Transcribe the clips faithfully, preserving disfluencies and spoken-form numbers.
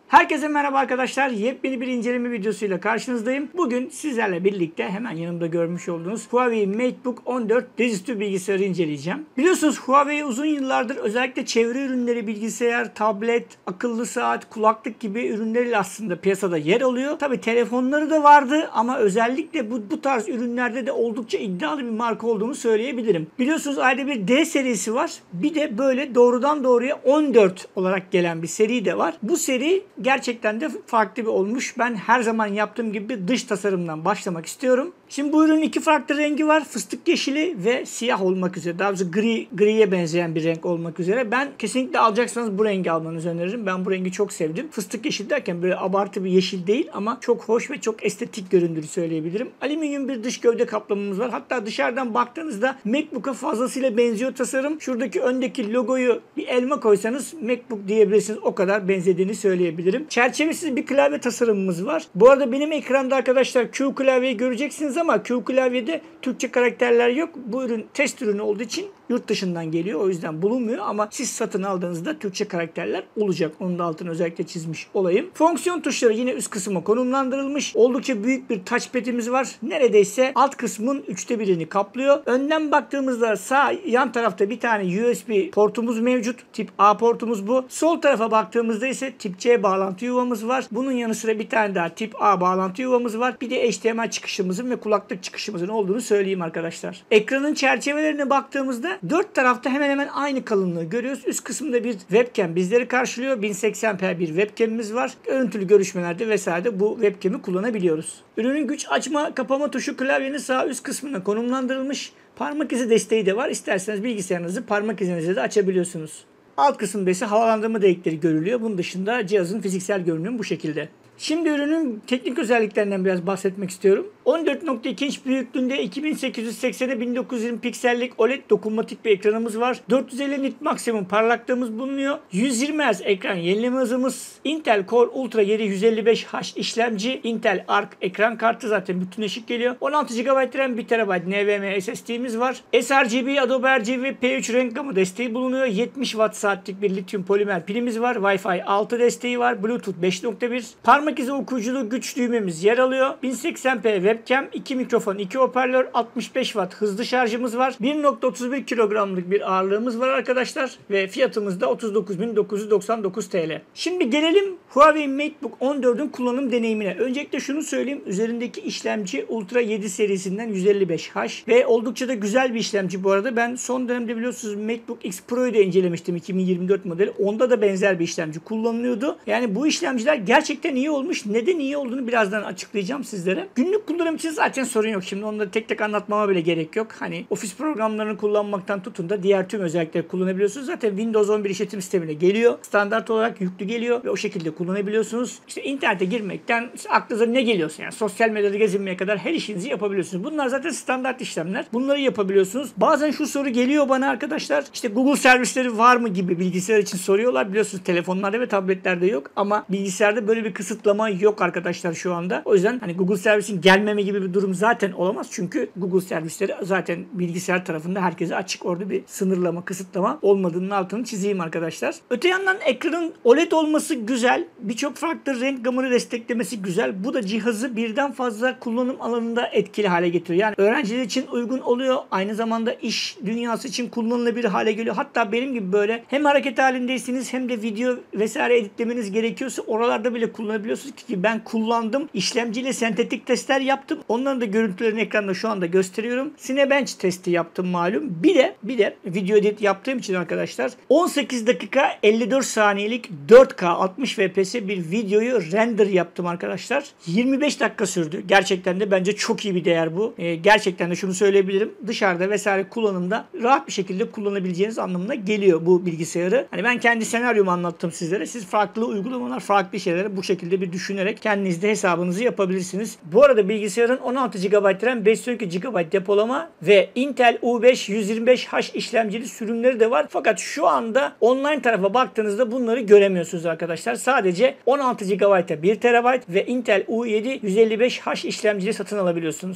Herkese merhaba arkadaşlar. Yepyeni bir inceleme videosuyla karşınızdayım. Bugün sizlerle birlikte hemen yanımda görmüş olduğunuz Huawei MateBook on dört dizüstü bilgisayarı inceleyeceğim. Biliyorsunuz Huawei uzun yıllardır özellikle çevre ürünleri, bilgisayar, tablet, akıllı saat, kulaklık gibi ürünleriyle aslında piyasada yer alıyor. Tabi telefonları da vardı ama özellikle bu, bu tarz ürünlerde de oldukça iddialı bir marka olduğunu söyleyebilirim. Biliyorsunuz ayrıca bir D serisi var. Bir de böyle doğrudan doğruya on dört olarak gelen bir seri de var. Bu seri gerçekten de farklı bir olmuş. Ben her zaman yaptığım gibi dış tasarımdan başlamak istiyorum. Şimdi bu ürünün iki farklı rengi var. Fıstık yeşili ve siyah olmak üzere. Daha doğrusu gri, griye benzeyen bir renk olmak üzere. Ben kesinlikle alacaksanız bu rengi almanızı öneririm. Ben bu rengi çok sevdim. Fıstık yeşil derken böyle abartı bir yeşil değil ama çok hoş ve çok estetik göründüğünü söyleyebilirim. Alüminyum bir dış gövde kaplamamız var. Hatta dışarıdan baktığınızda MacBook'a fazlasıyla benziyor tasarım. Şuradaki öndeki logoyu bir elma koysanız MacBook diyebilirsiniz. O kadar benzediğini söyleyebilirim. Çerçevesiz bir klavye tasarımımız var. Bu arada benim ekranda arkadaşlar Q klavyeyi göreceksiniz ama Q klavyede Türkçe karakterler yok. Bu ürün test ürünü olduğu için yurt dışından geliyor. O yüzden bulunmuyor ama siz satın aldığınızda Türkçe karakterler olacak. Onun da altını özellikle çizmiş olayım. Fonksiyon tuşları yine üst kısma konumlandırılmış. Oldukça büyük bir touchpad'imiz var. Neredeyse alt kısmın üçte birini kaplıyor. Önden baktığımızda sağ yan tarafta bir tane U S B portumuz mevcut. Tip A portumuz bu. Sol tarafa baktığımızda ise tip C bağlantı yuvamız var. Bunun yanı sıra bir tane daha tip A bağlantı yuvamız var. Bir de H D M I çıkışımızın ve kulaklık çıkışımızın olduğunu söyleyeyim arkadaşlar. Ekranın çerçevelerine baktığımızda dört tarafta hemen hemen aynı kalınlığı görüyoruz. Üst kısımda bir webcam bizleri karşılıyor. bin seksen p bir webcamimiz var. Görüntülü görüşmelerde vesaire bu webcam'i kullanabiliyoruz. Ürünün güç açma kapama tuşu klavyenin sağ üst kısmına konumlandırılmış. Parmak izi desteği de var. İsterseniz bilgisayarınızı parmak izinizle de açabiliyorsunuz. Alt kısımda ise havalandırma delikleri görülüyor. Bunun dışında cihazın fiziksel görünümü bu şekilde. Şimdi ürünün teknik özelliklerinden biraz bahsetmek istiyorum. on dört nokta iki inç büyüklüğünde iki bin sekiz yüz seksene bin dokuz yüz yirmi piksellik O L E D dokunmatik bir ekranımız var. dört yüz elli nit maksimum parlaklığımız bulunuyor. yüz yirmi hertz ekran yenileme hızımız. Intel Core Ultra yedi yüz elli beş H işlemci. Intel Arc ekran kartı zaten bütünleşik geliyor. on altı gigabayt RAM, bir terabayt NVMe S S D'miz var. sRGB, Adobe R G B, P üç renk gamı desteği bulunuyor. yetmiş watt saatlik bir lityum polimer pilimiz var. Wi-Fi altı desteği var. Bluetooth beş nokta bir. Parmak izi okuyuculuğu güç düğmemiz yer alıyor. bin seksen p webcam, iki mikrofon, iki hoparlör, altmış beş watt hızlı şarjımız var. bir nokta otuz bir kilogramlık bir ağırlığımız var arkadaşlar ve fiyatımız da otuz dokuz bin dokuz yüz doksan dokuz TL. Şimdi gelelim Huawei MateBook on dördün kullanım deneyimine. Öncelikle şunu söyleyeyim. Üzerindeki işlemci Ultra yedi serisinden yüz elli beş H ve oldukça da güzel bir işlemci bu arada. Ben son dönemde biliyorsunuz MateBook X Pro'yu da incelemiştim, iki bin yirmi dört modeli. Onda da benzer bir işlemci kullanılıyordu. Yani bu işlemciler gerçekten iyi olmuş. Neden iyi olduğunu birazdan açıklayacağım sizlere. Günlük kullanım için zaten sorun yok. Şimdi onları tek tek anlatmama bile gerek yok. Hani ofis programlarını kullanmaktan tutun da diğer tüm özellikleri kullanabiliyorsunuz. Zaten Windows on bir işletim sistemine geliyor. Standart olarak yüklü geliyor ve o şekilde kullanabiliyorsunuz. İşte internete girmekten işte aklınıza ne geliyorsa yani sosyal medyada gezinmeye kadar her işinizi yapabiliyorsunuz. Bunlar zaten standart işlemler. Bunları yapabiliyorsunuz. Bazen şu soru geliyor bana arkadaşlar. İşte Google servisleri var mı gibi bilgisayar için soruyorlar. Biliyorsunuz telefonlarda ve tabletlerde yok ama bilgisayarda böyle bir kısıtlama yok arkadaşlar şu anda. O yüzden hani Google servisin gelmeme gibi bir durum zaten olamaz. Çünkü Google servisleri zaten bilgisayar tarafında herkese açık. Orada bir sınırlama, kısıtlama olmadığının altını çizeyim arkadaşlar. Öte yandan ekranın O L E D olması güzel. Birçok farklı renk gamını desteklemesi güzel. Bu da cihazı birden fazla kullanım alanında etkili hale getiriyor. Yani öğrenciler için uygun oluyor. Aynı zamanda iş dünyası için kullanılabilir hale geliyor. Hatta benim gibi böyle hem hareket halindeysiniz hem de video vesaire editlemeniz gerekiyorsa oralarda bile kullanabiliyorsunuz ki ben kullandım. İşlemciyle sentetik testler yaptım. Onların da görüntülerini ekranda şu anda gösteriyorum. Cinebench testi yaptım malum. Bir de bir de video edit yaptığım için arkadaşlar on sekiz dakika elli dört saniyelik dört K altmış F P S bir videoyu render yaptım arkadaşlar. yirmi beş dakika sürdü. Gerçekten de bence çok iyi bir değer bu. Ee, gerçekten de şunu söyleyebilirim. Dışarıda vesaire kullanımda rahat bir şekilde kullanabileceğiniz anlamına geliyor bu bilgisayarı. Hani ben kendi senaryomu anlattım sizlere. Siz farklı uygulamalar, farklı şeyleri bu şekilde bir düşünerek kendinizde hesabınızı yapabilirsiniz. Bu arada bilgisayarın on altı gigabayt RAM, beş yüz on iki gigabayt depolama ve Intel U beş yüz yirmi beş H işlemcili sürümleri de var. Fakat şu anda online tarafa baktığınızda bunları göremiyorsunuz arkadaşlar. Sadece on altı gigabayta bir terabayt ve Intel U yedi yüz elli beş H işlemcili satın alabiliyorsunuz.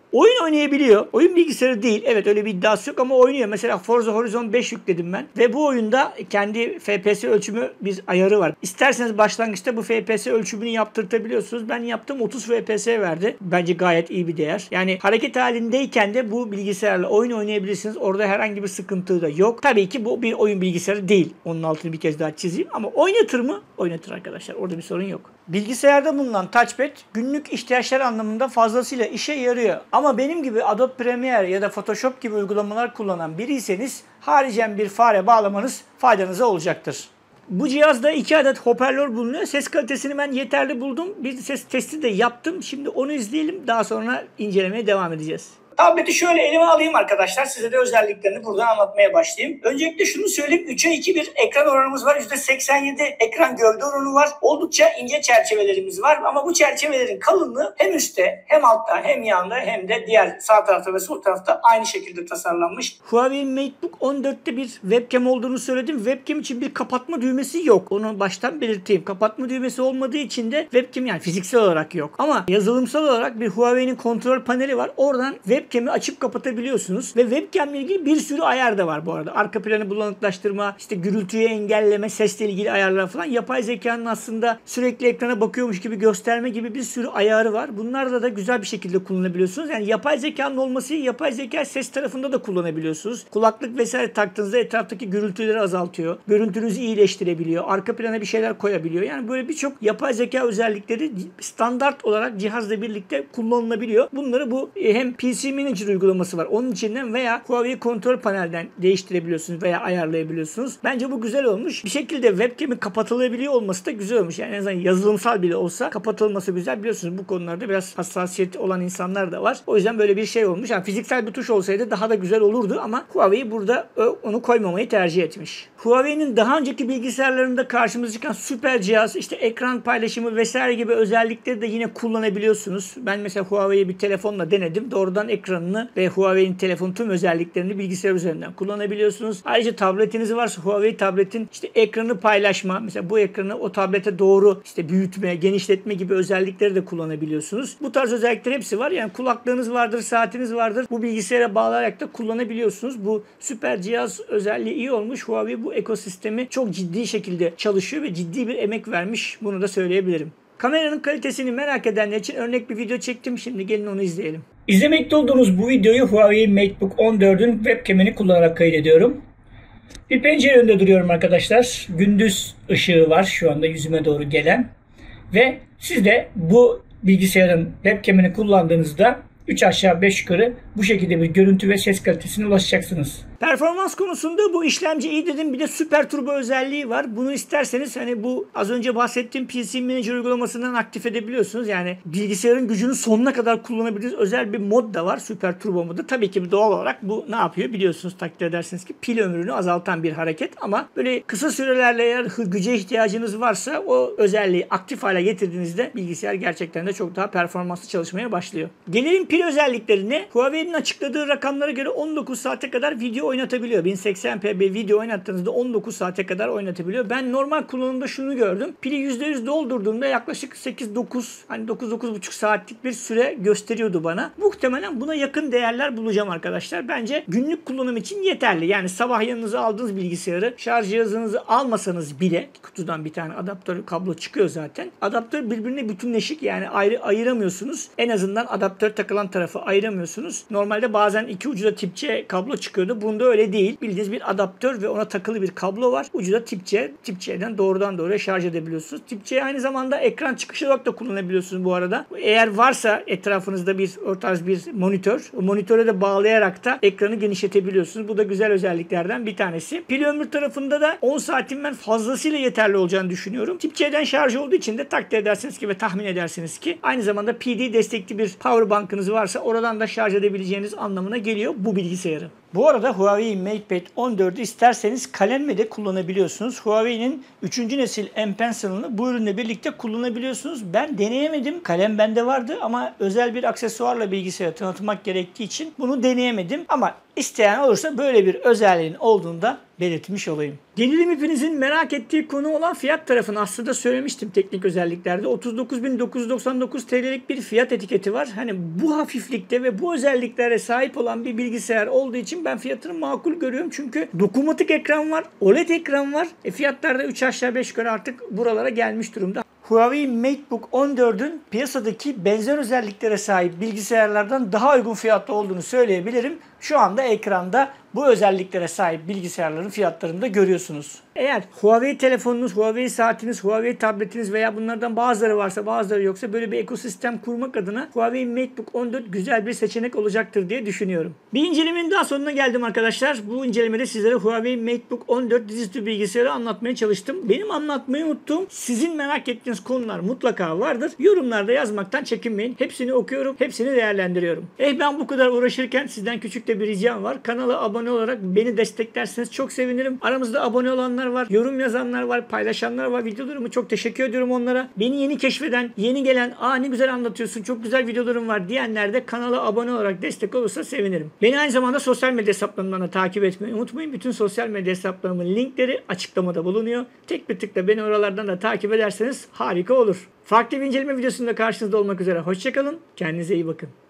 Oyun oynayabiliyor. Oyun bilgisayarı değil. Evet, öyle bir iddiası yok ama oynuyor. Mesela Forza Horizon beş yükledim ben. Ve bu oyunda kendi F P S ölçümü bir ayarı var. İsterseniz başlangıçta bu F P S ölçümünü yaptırtabiliyorsunuz. Ben yaptım, otuz F P S verdi. Bence gayet iyi bir değer. Yani hareket halindeyken de bu bilgisayarla oyun oynayabilirsiniz. Orada herhangi bir sıkıntı da yok. Tabii ki bu bir oyun bilgisayarı değil. Onun altını bir kez daha çizeyim. Ama oynatır mı? Oynatır arkadaşlar. Orada bir sorun yok. Bilgisayarda bulunan touchpad günlük ihtiyaçlar anlamında fazlasıyla işe yarıyor. Ama benim gibi Adobe Premiere ya da Photoshop gibi uygulamalar kullanan biriyseniz haricen bir fare bağlamanız faydanıza olacaktır. Bu cihazda iki adet hoparlör bulunuyor. Ses kalitesini ben yeterli buldum. Bir ses testi de yaptım. Şimdi onu izleyelim. Daha sonra incelemeye devam edeceğiz. Tableti şöyle elime alayım arkadaşlar. Size de özelliklerini buradan anlatmaya başlayayım. Öncelikle şunu söyleyeyim. üçe iki bir ekran oranımız var. yüzde seksen yedi ekran gövde oranı var. Oldukça ince çerçevelerimiz var. Ama bu çerçevelerin kalınlığı hem üstte hem altta hem yanında hem de diğer sağ tarafta ve sol tarafta aynı şekilde tasarlanmış. Huawei MateBook on dörtte bir webcam olduğunu söyledim. Webcam için bir kapatma düğmesi yok. Onu baştan belirteyim. Kapatma düğmesi olmadığı için de webcam, yani fiziksel olarak yok. Ama yazılımsal olarak bir Huawei'nin kontrol paneli var. Oradan web webcam'i açıp kapatabiliyorsunuz ve webcam ile ilgili bir sürü ayar da var bu arada. Arka planı bulanıklaştırma, işte gürültüyü engelleme, sesle ilgili ayarlar falan. Yapay zekanın aslında sürekli ekrana bakıyormuş gibi gösterme gibi bir sürü ayarı var. Bunlarla da güzel bir şekilde kullanabiliyorsunuz. Yani yapay zekanın olması, yapay zeka ses tarafında da kullanabiliyorsunuz. Kulaklık vesaire taktığınızda etraftaki gürültüleri azaltıyor. Görüntünüzü iyileştirebiliyor. Arka plana bir şeyler koyabiliyor. Yani böyle birçok yapay zeka özellikleri standart olarak cihazla birlikte kullanılabiliyor. Bunları bu hem P C Manager uygulaması var. Onun içinden veya Huawei kontrol panelden değiştirebiliyorsunuz veya ayarlayabiliyorsunuz. Bence bu güzel olmuş. Bir şekilde webcam'i kapatılabiliyor olması da güzel olmuş. Yani en azından yazılımsal bile olsa kapatılması güzel. Biliyorsunuz bu konularda biraz hassasiyeti olan insanlar da var. O yüzden böyle bir şey olmuş. Yani fiziksel bir tuş olsaydı daha da güzel olurdu ama Huawei burada onu koymamayı tercih etmiş. Huawei'nin daha önceki bilgisayarlarında karşımıza çıkan süper cihaz, işte ekran paylaşımı vesaire gibi özellikleri de yine kullanabiliyorsunuz. Ben mesela Huawei'yi bir telefonla denedim. Doğrudan ekranını ve Huawei'nin telefon tüm özelliklerini bilgisayar üzerinden kullanabiliyorsunuz. Ayrıca tabletiniz varsa Huawei tabletin işte ekranı paylaşma, mesela bu ekranı o tablete doğru işte büyütme, genişletme gibi özellikleri de kullanabiliyorsunuz. Bu tarz özellikler hepsi var. Yani kulaklığınız vardır, saatiniz vardır. Bu bilgisayara bağlayarak da kullanabiliyorsunuz. Bu süper cihaz özelliği iyi olmuş. Huawei bu ekosistemi çok ciddi şekilde çalışıyor ve ciddi bir emek vermiş. Bunu da söyleyebilirim. Kameranın kalitesini merak edenler için örnek bir video çektim. Şimdi gelin onu izleyelim. İzlemekte olduğunuz bu videoyu Huawei MateBook on dördün webcam'ini kullanarak kaydediyorum. Bir pencere önünde duruyorum arkadaşlar. Gündüz ışığı var şu anda yüzüme doğru gelen. Ve siz de bu bilgisayarın webcam'ini kullandığınızda üç aşağı beş yukarı bu şekilde bir görüntü ve ses kalitesine ulaşacaksınız. Performans konusunda bu işlemci iyi dedim. Bir de süper turbo özelliği var. Bunu isterseniz hani bu az önce bahsettiğim P C Manager uygulamasından aktif edebiliyorsunuz. Yani bilgisayarın gücünü sonuna kadar kullanabildiğiniz özel bir mod da var. Süper turbo modu. Tabii ki doğal olarak bu ne yapıyor biliyorsunuz, takdir edersiniz ki pil ömrünü azaltan bir hareket ama böyle kısa sürelerle eğer güce ihtiyacınız varsa o özelliği aktif hale getirdiğinizde bilgisayar gerçekten de çok daha performanslı çalışmaya başlıyor. Gelelim pil özelliklerine. Huawei'nin açıkladığı rakamlara göre on dokuz saate kadar video oynatabiliyor. bin seksen p bir video oynattığınızda on dokuz saate kadar oynatabiliyor. Ben normal kullanımda şunu gördüm. Pili yüzde yüz doldurduğumda yaklaşık sekiz dokuz, hani dokuz dokuz buçuk saatlik bir süre gösteriyordu bana. Muhtemelen buna yakın değerler bulacağım arkadaşlar. Bence günlük kullanım için yeterli. Yani sabah yanınıza aldığınız bilgisayarı, şarj cihazınızı almasanız bile, kutudan bir tane adaptör kablo çıkıyor zaten. Adaptör birbirine bütünleşik, yani ayrı ayıramıyorsunuz. En azından adaptör takılan tarafı ayıramıyorsunuz. Normalde bazen iki ucu da tip C kablo çıkıyordu. Bunda öyle değil. Bildiğiniz bir adaptör ve ona takılı bir kablo var. Ucu da tip C. Tip C'den doğrudan doğruya şarj edebiliyorsunuz. Tip C aynı zamanda ekran çıkışı olarak da kullanabiliyorsunuz bu arada. Eğer varsa etrafınızda bir o tarz bir monitör, o monitöre de bağlayarak da ekranı genişletebiliyorsunuz. Bu da güzel özelliklerden bir tanesi. Pil ömrü tarafında da on saatin ben fazlasıyla yeterli olacağını düşünüyorum. Tip C'den şarj olduğu için de takdir edersiniz ki ve tahmin edersiniz ki aynı zamanda P D destekli bir power bankınız varsa oradan da şarj edebileceğiniz anlamına geliyor bu bilgisayarı. Bu arada Huawei MatePad on dördü isterseniz kalemle de kullanabiliyorsunuz. Huawei'nin üçüncü nesil M Pencil'ını bu ürünle birlikte kullanabiliyorsunuz. Ben deneyemedim. Kalem bende vardı ama özel bir aksesuarla bilgisayarı tanıtmak gerektiği için bunu deneyemedim. Ama isteyen olursa böyle bir özelliğin olduğunda belirtmiş olayım. Gelelim hepinizin merak ettiği konu olan fiyat tarafını. Aslında söylemiştim teknik özelliklerde. otuz dokuz bin dokuz yüz doksan dokuz T L'lik bir fiyat etiketi var. Hani bu hafiflikte ve bu özelliklere sahip olan bir bilgisayar olduğu için ben fiyatını makul görüyorum. Çünkü dokunmatik ekran var, O L E D ekran var. E fiyatlar da üç aşağı beş yukarı artık buralara gelmiş durumda. Huawei MateBook on dördün piyasadaki benzer özelliklere sahip bilgisayarlardan daha uygun fiyatlı olduğunu söyleyebilirim. Şu anda ekranda bu özelliklere sahip bilgisayarların fiyatlarını da görüyorsunuz. Eğer Huawei telefonunuz, Huawei saatiniz, Huawei tabletiniz veya bunlardan bazıları varsa bazıları yoksa böyle bir ekosistem kurmak adına Huawei MateBook on dört güzel bir seçenek olacaktır diye düşünüyorum. Bir incelemenin daha sonuna geldim arkadaşlar. Bu incelemede sizlere Huawei MateBook on dört dizüstü bilgisayarı anlatmaya çalıştım. Benim anlatmayı unuttuğum, sizin merak ettiğiniz konular mutlaka vardır. Yorumlarda yazmaktan çekinmeyin. Hepsini okuyorum, hepsini değerlendiriyorum. Eh ben bu kadar uğraşırken sizden küçük de bir ricam var. Kanala abone olarak beni desteklerseniz çok sevinirim. Aramızda abone olanlar var, yorum yazanlar var, paylaşanlar var. Videolarımı çok teşekkür ediyorum onlara. Beni yeni keşfeden, yeni gelen, aa ne güzel anlatıyorsun, çok güzel videolarım var diyenler de kanala abone olarak destek olursa sevinirim. Beni aynı zamanda sosyal medya hesaplarımdan da takip etmeyi unutmayın. Bütün sosyal medya hesaplarımın linkleri açıklamada bulunuyor. Tek bir tıkla beni oralardan da takip ederseniz harika olur. Farklı bir inceleme videosunda karşınızda olmak üzere. Hoşçakalın. Kendinize iyi bakın.